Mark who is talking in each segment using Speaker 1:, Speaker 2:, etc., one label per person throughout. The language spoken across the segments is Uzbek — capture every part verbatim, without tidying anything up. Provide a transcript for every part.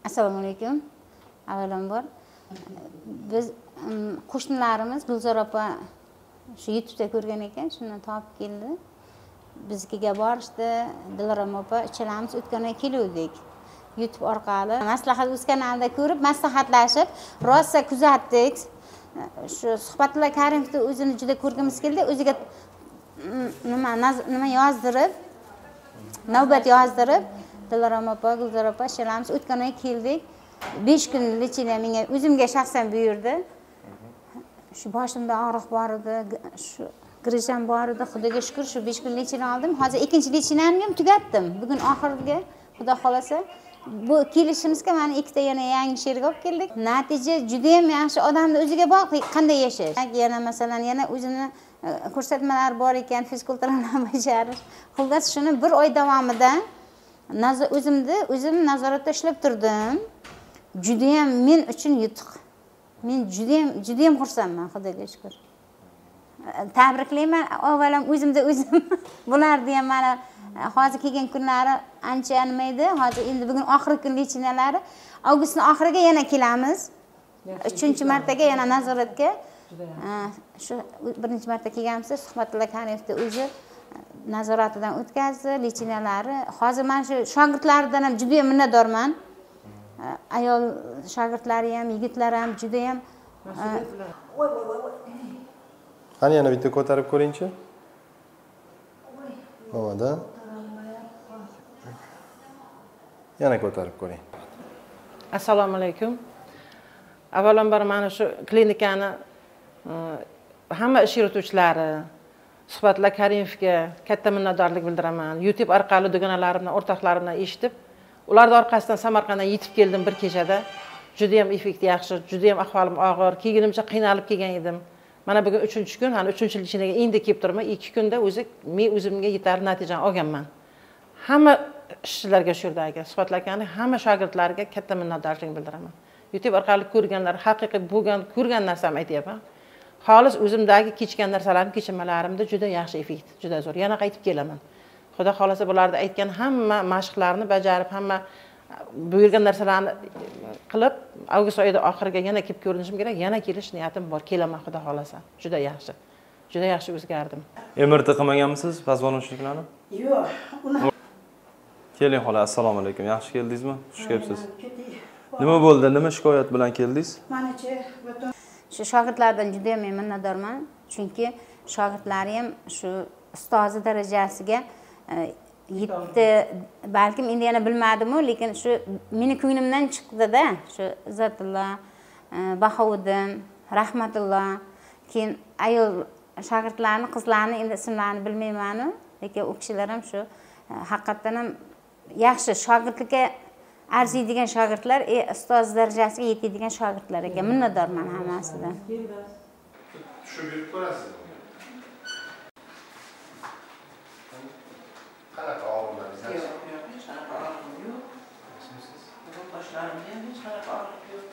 Speaker 1: Assalomu alaykum. Avvalambor biz qo'shnilarimiz Gulzor opa shu YouTube'da ko'rgan ekan, shundan topib keldi. Bizga borishdi. Dilorom opa uchalamiz o'tgan oy keluvdik. YouTube orqali maslahat o'z kanalida ko'rib, maslahatlashib, rosa kuzatdik. Shu Suhbatullo Karimovni o'zini juda ko'rgimiz keldi. O'ziga nima nima yozdirib, navbat yozdirib, Dilorom opa, Gulzor opa uchalamiz o'tgan oy keldik. besh kun lecheniya menga o'zimga shaxsan buyurdi. Shu boshimda og'riq bor edi, shu grijam bor edi. Xudoga shukr, shu besh kun lecheniya oldim. Hozir ikkinchi lecheniyamni ham tugatdim. Bugun oxiriga Xudo xolasa bu kelishimizga mana ikkita yana yangi sherga olib keldik. Natija juda ham yaxshi. Odamni o'ziga bog'liq qanday yashash. Yana masalan yana o'zini ko'rsatmalar bor ekan, fizkulturani bajarish. Xullas shuni bir oy davomida o'zimni o'zim nazoratda ishlab turdim. Juda ham men uchun yutuq. Men juda ham juda ham xursandman, Xudoga shukr. Tabriklayman. Avvalam o'zimda o'zim bularni ham mana hozir kelgan kunlari ancha animaydi. Hozir endi bugun oxirgi kun lecheniyalari. Avgustning oxiriga yana kelamiz. uchinchi martaga yana nazoratga. Shu birinchi marta kelganimizda Suhbatullo Karimovni o'zi nazoratidan o'tkazdi, lecheniyalari. Hozir men shu shogirdlardan ham juda ham minnatdorman. Ayol shogirdlari ham, yigitlar ham juda ham
Speaker 2: Qani yana bitta ko'tarib ko'ring-chi. Havada. Yana ko'tarib ko'ring.
Speaker 3: Assalomu alaykum. Avvalambor mana shu klinikani hamma ish yurituvchilari, Suhbatullo Karimovga katta minnatdorlik bildiraman. YouTube orqali dugonalarimdan, o'rtoqlarimdan eshitib, ularning orqasidan Samarqandga yetib keldim bir kechada. Juda ham effekt yaxshi, juda ham ahvolim og'ir, kelganimcha qiynalib kelgan edim. Mana bugun uchinchi kun, hani uchinchi lecheniyaga endi kelib turman. ikki kunda o'zi men o'zimga yetarli natijani olganman. Hamma ishchilarga shu yerdagi suhbatlarga, hamma shogirdlarga katta minnatdorchilik bildiraman. YouTube orqali ko'rganlar, haqiqiy bo'lgan, ko'rgan narsamni aytyapman. Xolis o'zimdagi kechgan narsalarim, kechirmalarimda juda yaxshi effekt, juda zo'r. Yana qaytib kelaman. Xudo xolasa bularda aytgan hamma mashqlarni bajarib, hamma buyurgan narsalarni qilib, avgust oyida oxiriga yana kelib ko'rinishim kerak. Yana kelish niyatim bor. Kelaman Xudo xolasa. Juda yaxshi. Juda yaxshi o'zgardim.
Speaker 2: M R T qilmaganmisiz pozvonovchiliklarni?
Speaker 4: Yo'q.
Speaker 2: Keling xola, assalomu alaykum. Yaxshi keldingizmi? Xush kelibsiz. Nima bo'ldi? Nima shikoyat bilan keldingiz?
Speaker 4: Manachi
Speaker 1: shu shogirdlardan juda ham minnatdorman. Chunki shogirdlari ham shu ustozi darajasiga yetdi. Balkim endi yana bilmadim-ku, lekin shu meni ko'nglimdan chiqdi-da. Shu Izzatullo, Bahovuddin, Rahmatullo, keyin ayol shogirdlarni, qizlarni endi ismlarini bilmayman-ku, lekin u kishilar ham shu haqiqatan ham yaxshi shogirdlikka arziydigan shogirdlar, ustoz darajasiga yetadigan shogirdlar ekan. Minnatdorman hammasidan.
Speaker 2: Tushunib ko'rasiz. Qanaqa og'riqlaringiz?
Speaker 3: Yo'q, yo'q, hech qanaqa og'riq yo'q. Bu boshlarimda ham hech qanaqa og'riq yo'q.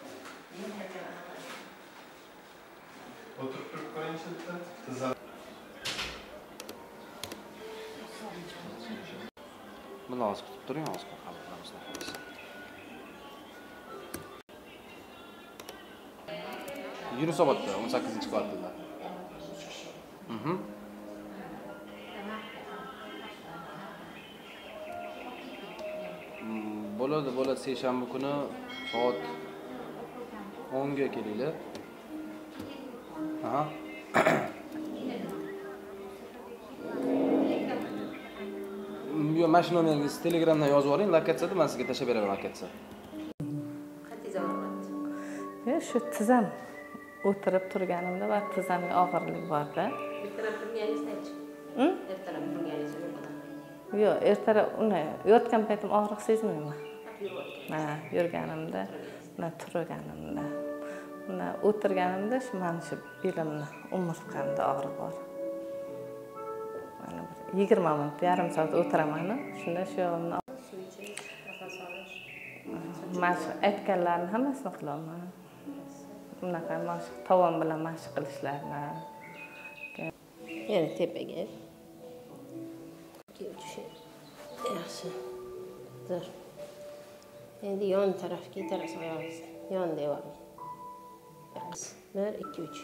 Speaker 2: O'tirib turib ko'ring-chi bitta.
Speaker 5: Buni hozir kutib turing, hozir qabullarimiz qilamiz. Yunusobodda o'n sakkizinchi kvartalda. Mhm. Bo'ladi, bo'ladi, seshanba kuni soat o'nga kelinglar. Aha. Yo, mana shu nomeringizni Telegramdan yozib oling, lokatsiyada men sizga tashlab beraman lokatsiya.
Speaker 6: Yo, shu tizam o'tirib turganimda va tizamga og'irlik bor-da.
Speaker 1: Ertalab turganingiz-chi?
Speaker 6: Hm?
Speaker 1: Ertalab turganingiz yo'q.
Speaker 6: Yo'q, ertalab uni yotgan paytim og'riq sezmayman. Ha, yurganimda, mana turganimda, mana o'tirganimda shu mana shu belimni, umurtqamda og'riq bor. Mana yigirma minut, yarim soat o'tiraman, shunda shu yo'limni mashq aytganlarni hammasini qilaman. Bunaqa mashq, tovon bilan mashq qilishlarni.
Speaker 1: Yana tepaga. Yaxshi. Zo'r.
Speaker 4: Endi yon tarafga itarasiz oyog'ingizni. Yon devorni. bir, ikki, uch.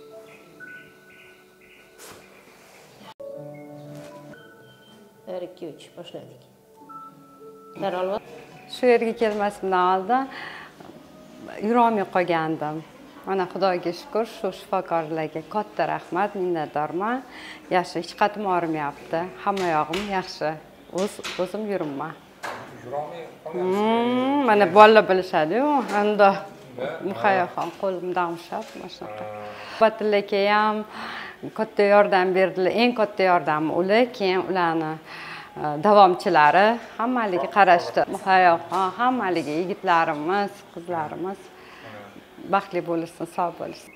Speaker 4: bir, ikki, uch boshladik. Darolma.
Speaker 7: Shu yerga kelmasimdan oldin yurolmay qolgandim. Mana Xudoga shukr, shu shifokorlarga katta rahmat, minnatdorman. Yaxshi, hech qatim og'rimayapti. Hamma yog'im yaxshi. O'z o'zim yuribman.
Speaker 8: Yurolmay qolgansiz.
Speaker 7: Mana bolalar bilishadi-yu, endi muhayyoxon qo'limdan ushlab mana shunaqa. Batillaka ham katta yordam berdilar. Eng katta yordam ular, keyin ularni davomchilari hammaligi qarashdi. Muhayyoxon hammaligi yigitlarimiz, qizlarimiz baxtli bo'lsin, sog' bo'lsin.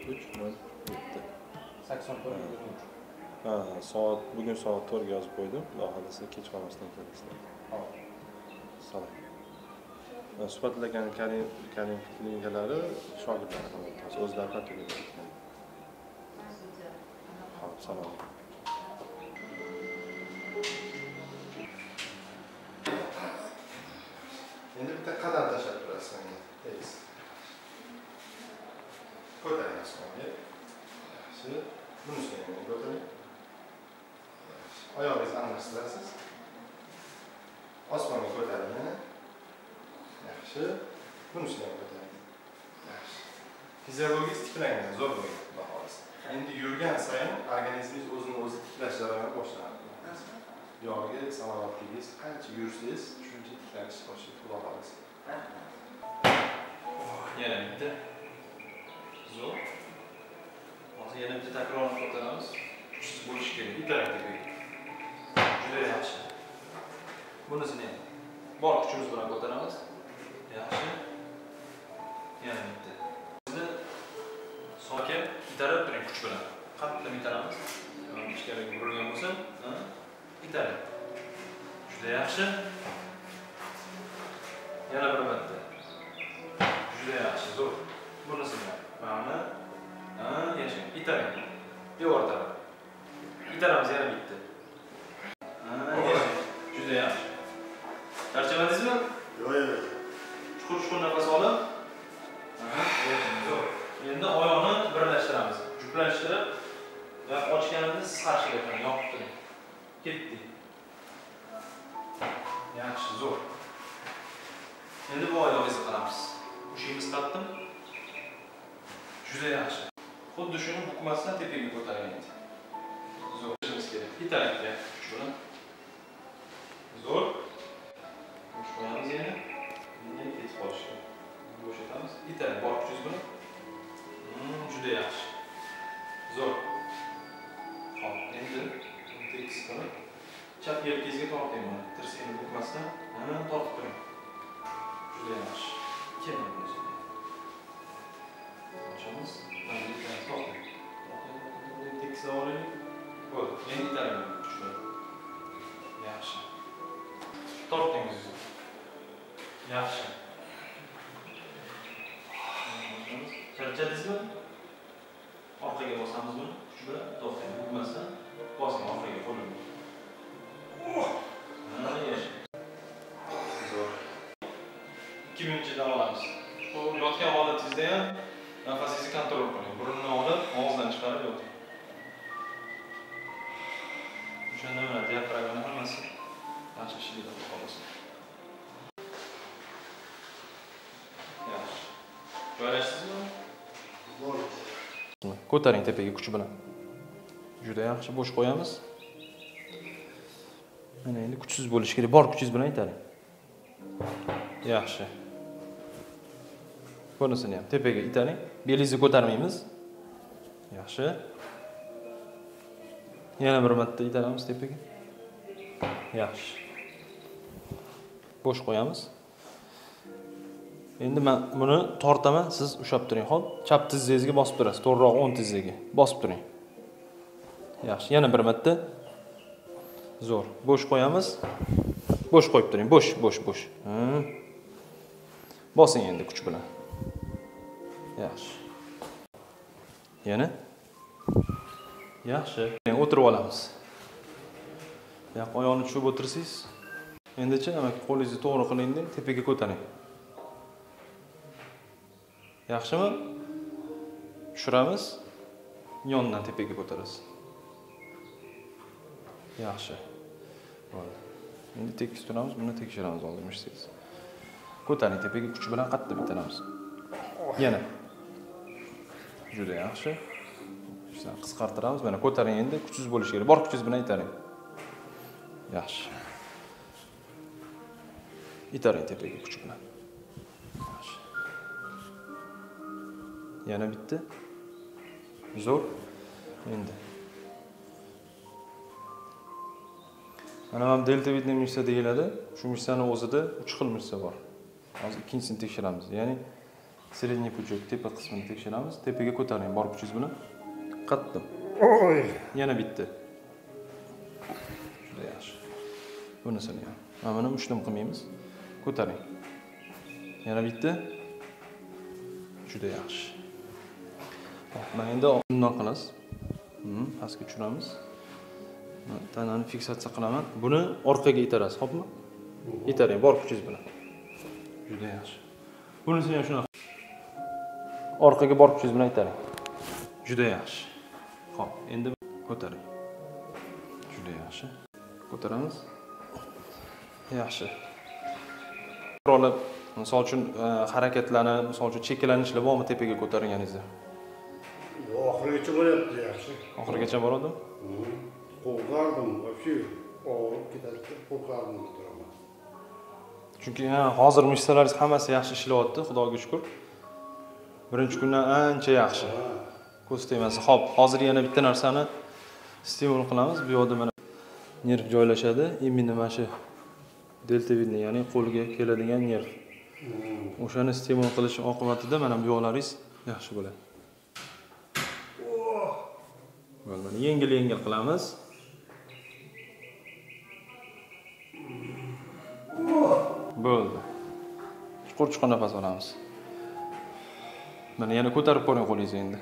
Speaker 2: Ha, soat bugun soat to'rtga yozib qo'ydim. Xudo xolasa kech qolmasdan kelasizlar. Salom. Suhbatlagan Karim Karim klinikalari shogirdlari ham o'tadi. O'zlari qattiq ketgan. Xo'p, salom. Endi bitta qadam tashlab turasiz menga. Tez. Ko'taring osmonga. Yaxshi. Bunisiga ham ko'taring. Oyog'ingizni almashtirasiz. Osmonga ko'taring yana. Yaxshi. Bunisiga ham ko'taring. Yaxshi. Fiziologik tiklangan, zo'r bo'lgan, baholisi. Endi yurgan sayin organizmingiz o'zini o'zi tiklash jarayoni boshlanadi. Yog'iga salomatligingiz qancha yursangiz, shuncha tiklanish boshlaydi, xudo xolasa. Yana bitta. Zo'r. Hozir yana bitta takrorni ko'taramiz. Kuchsiz bo'lish kerak. Interaktiv. Juda yaxshi. Bunisini ham bor kuchimiz bilan ko'taramiz. Yaxshi. Yana bitta. Bizni sokin itarib turing kuch bilan. Qattiq itaramiz. Ichkariga burilgan bo'lsa, itaring. Juda yaxshi. Yana bir marta. Juda yaxshi, zo'r. Bunisini mana ha, yashang. Itaring. Devor taraf. Itaramiz yana bitta. Ha, yashang. Juda yaxshi. Charchamadingizmi? Yo'q, yo'q. Chuqur-chuqur nafas olib. Ha, zo'r. Endi oyoqni birlashtiramiz. Juplashtirib, va ochganimizni siz qarshiga qiling, yopib turing. Ketdi. Yaxshi, zo'r. Endi bu oyog'ingizni qilamiz. Ushingiz qatdim. Juda yaxshi. Xuddi shuni bukmasdan tepaga ko'taring endi. Zo'r. Ishimiz kerak. Itarakga kuch bilan. Zo'r. Kuch qo'yamiz yana. Endi ketib qolishga. Bo'shatamiz. Itaring bor kuchingiz bilan. Juda yaxshi. Zo'r. Hop, endi tekis qilib chap yelkangizga torting buni. Tirsakni bukmasdan, ha, tortib turing. Juda yaxshi. Keling biz. Ochamiz. Mana torting. Torting, tekis oling. Bo'ldi. Endi itaring kuch bilan. Yaxshi. Torting o'zingiz. Yaxshi. Charchadingizmi? Orqaga bosamiz buni, kuch bilan to'xtang, bukmasdan bosing orqaga qo'lni. Mana yashang. Zo'r. ikki minutcha dam olamiz. Bu yotgan holatingizda ham nafasingizni kontrol qiling. Burunni olib, og'izdan chiqarib yoting. O'shanda mana diafragmani hammasi yaxshi ishlaydi xolos. Yaxshi. Joylashdingizmi? Ko'taring tepaga kuch bilan. Juda yaxshi, bo'sh qo'yamiz. Mana endi kuchsiz bo'lish kerak. Bor kuchingiz bilan itaring. Yaxshi. Bunisini ham tepaga itaring. Belingizni ko'tarmaymiz. Yaxshi. Yana bir marta itaramiz tepaga. Yaxshi. Bo'sh qo'yamiz. Endi men buni tortaman, siz ushlab turing, xo'p? Chap tizzangizga bosib turasiz, to'g'riroq o'ng tizzaga bosib turing. Yaxshi, yana bir marta. Zo'r. Bo'sh qo'yamiz. Bo'sh qo'yib turing, bo'sh, bo'sh, bo'sh. Bosing endi kuch bilan. Yaxshi. Yana. Yaxshi. Endi o'tirib olamiz. Yo'q, oyoqni tushib o'tirsangiz, endichi nima qo'lingizni to'g'ri qiling, tepaga ko'taring. Yaxshimi? Tushiramiz. Yondan tepaga ko'tarasiz. Yaxshi. Bo'ldi. Endi tekis turamiz, buni tekshiramiz oldin ishlaysiz. Ko'taring tepaga kuch bilan qattiq bitiramiz. Yana. Juda yaxshi. Ishni qisqartiramiz. Mana ko'taring endi, kuchsiz bo'lishi kerak. Bor kuchingiz bilan itaring. Yaxshi. Itaring tepaga kuch bilan. Yaxshi. Yana bitti. Zo'r. Endi. Mana ham delta vidniy mishsa deyiladi. Shu mishsani o'zida uch xil mishsa bor. Hozir ikkinchisini tekshiramiz. Ya'ni sredniy pujok tepa qismini tekshiramiz. Tepaga ko'taring bor kuchingiz bilan. Qattiq. Oy. Yana bitti. Juda yaxshi. Bunisini ham. Mana buni uch dim qilmaymiz. Ko'taring. Yana bitti. Juda yaxshi. Hop, mana endi bundoq qilamiz. Hmm, pastga tushiramiz. Tanani fiksatsiya qilaman. Buni orqaga itarasiz, xo'pmi? Itaring bor kuchingiz bilan. Juda yaxshi. Bunisini ham shunaqa. Orqaga bor kuchingiz bilan itaring. Juda yaxshi. Xo'p, endi ko'taring. Juda yaxshi. Ko'taramiz. Yaxshi. Qurolib, misol uchun harakatlanib, misol uchun cheklanishlar bormi tepaga ko'targaningizda?
Speaker 9: Oxirigacha bo'lyapti, yaxshi.
Speaker 2: Oxirigacha boradimi?
Speaker 9: Qo'rqardim, вообще og'rib ketadi, qo'rqardim turaman.
Speaker 2: Chunki ha, hozir mishsalaringiz hammasi yaxshi ishlayapti, Xudoga shukr. Birinchi kundan ancha yaxshi. Ko'z tegmasi. Xo'p, hozir yana bitta narsani stimul qilamiz. Bu yerda mana nerv joylashadi. Imенно mana shu delta vidniy, ya'ni qo'lga keladigan nerv. O'shani stimul qilish oqibatida mana bu yo'llaringiz yaxshi bo'ladi. Bo'ldi. Yengil-yengil qilamiz. Bo'ldi. Chuqur-chuqur nafas olamiz. Mana yana ko'tarib ko'ring qo'lingizni endi.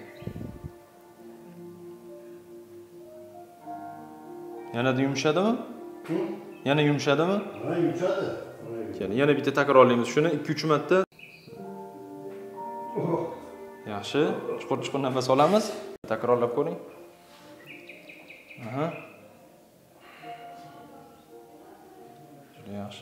Speaker 2: Yanada yumshadimi? Yana yumshadimi?
Speaker 9: Ha, yumshadi.
Speaker 2: Keling, yana bitta takrorlaymiz. Shuni ikki uch marta. Yaxshi. Chuqur-chuqur nafas olamiz. Takrorlab ko'ring. Aha. Juda yaxshi.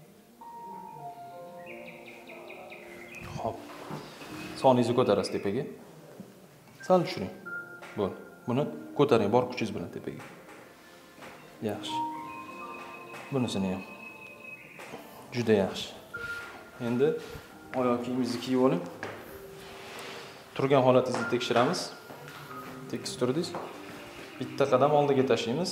Speaker 2: Xo'p. Soningizni ko'tarasiz tepaga. Sal tushiring. Bo'ldi. Buni ko'taring bor kuchingiz bilan tepaga. Yaxshi. Bunisini ham. Juda yaxshi. Endi oyoq kiyingizni kiyib oling. Turgan holatingizni tekshiramiz. Tekis turdingiz. Bitta qadam oldiga tashlaymiz.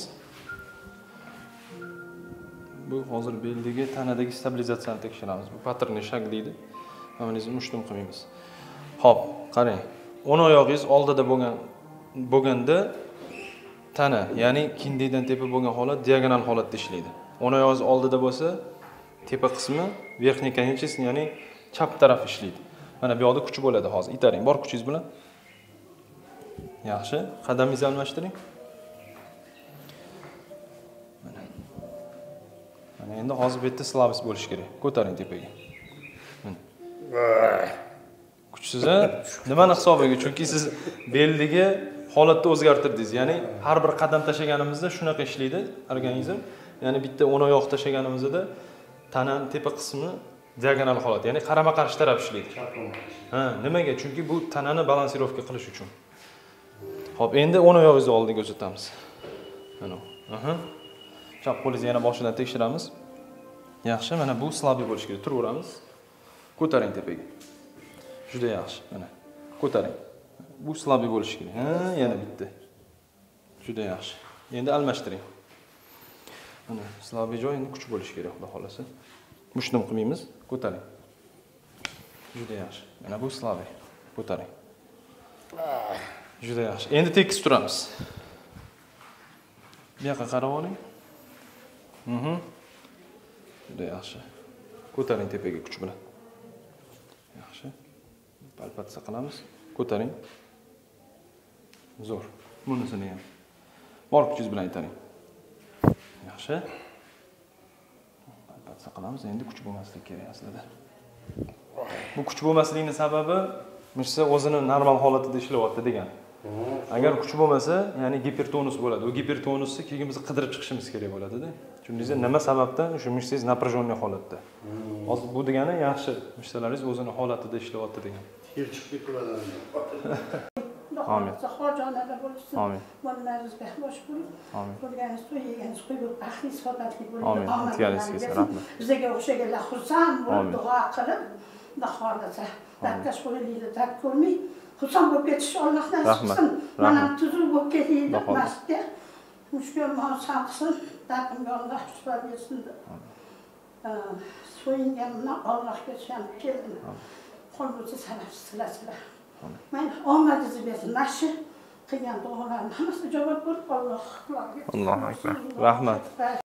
Speaker 2: Bu hozir beldagi tanadagi stabilizatsiyani tekshiramiz. Bu patrni shak deydi. Hammamizni mushtum qilmaymiz. Xo'p, qarang. o'ng oyog'ingiz oldida bo'lgan bo'lganda tana, ya'ni kindikdan tepa bo'lgan holat diagonal holatda ishlaydi. o'ng oyog'ingiz oldida bo'lsa, tepa qismi verniy konечность, ya'ni chap taraf ishlaydi. Mana bu yoqda kuch bo'ladi hozir. Itaring, bor kuchingiz bilan. Yaxshi. Qadamingizni almashtiring. Mana. Mana endi hozir bu yerda slabis bo'lish kerak. Ko'taring tepaga. Mana. Kuchsiz, nimani hisobiga? Chunki siz beldagi holatni o'zgartirdingiz. Ya'ni har bir qadam tashlaganimizda shunaqa ishlaydi organizm. Ya'ni bitta o'ng oyoq tashlaganimizda tananing tepa qismi diagonal holat, ya'ni qarama-qarshi taraf ishlaydi. Ha, nimaga? Chunki bu tanani balansirovka qilish uchun. Xo'p, endi o'ng oyog'ingizni oldiga uzatamiz. Mana. Aha. Chap qo'lingizni yana boshidan tekshiramiz. Yaxshi, mana bu slabiy bo'lish kerak. Turaveramiz. Ko'taring tepaga. Juda yaxshi. Mana. Ko'taring. Bu slabiy bo'lish kerak. Ha, yana bitta. Juda yaxshi. Endi almashtiring. Mana slabiy joy endi kuch bo'lish kerak, xudo xolasa. Mushtum qilmaymiz. Ko'taring. Juda yaxshi. Mana bu slabiy. Ko'taring. Juda yaxshi. Endi tekis turamiz. Bu yoqqa qarab oling. Mhm. Juda yaxshi. Ko'taring tepaga kuch bilan. Yaxshi. Palpatsiya qilamiz. Ko'taring. Zo'r. Bunisini ham. Bor kuchingiz bilan itaring. Yaxshi. Palpatsiya qilamiz. Endi kuch bo'lmasligi kerak aslida. Bu kuch bo'lmasligining sababi mishsa o'zini normal holatida ishlayapti degan. Agar kuch bo'lmasa, ya'ni gipertonus bo'ladi. U gipertonusni keyin biz qidirib chiqishimiz kerak bo'ladi-da. Tushundingizmi? Nima sababdan o'sha mishsangiz напряженный holatda. Hozir bu degani yaxshi mishsalaringiz o'zini holatida ishlayapti degan.
Speaker 9: Yer chiqib ketadi.
Speaker 2: Amin.
Speaker 10: Xo'jaonada bo'lsin.
Speaker 2: Amin.
Speaker 10: Bolalaringizga bosh bo'ling.
Speaker 2: Amin.
Speaker 10: Ko'rganingiz to'yganingiz qo'yib, baxtli saodatli bo'ling.
Speaker 2: Amin. O'tganingiz rahmat.
Speaker 10: Bizga o'xshaganlar xursand bo'lib duo qilib, Xudo xolasa, dakkash qo'lingizda dard ko'rmay, xursand bo'lib ketish Allohdan qilsin. Mana tuzuq bo'lib ketaylik masjidga. Mushkul ma'sum qilsin, dardimga Alloh shifo bersin. So'yinganimdan Allohga suyanib keldim. Qo'limizni sanasiz silasizlar. Men omadingizni bersin. Nashi qilgan duolarni hammasi ijobat bo'lib Alloh.
Speaker 2: Allohu akbar. Rahmat.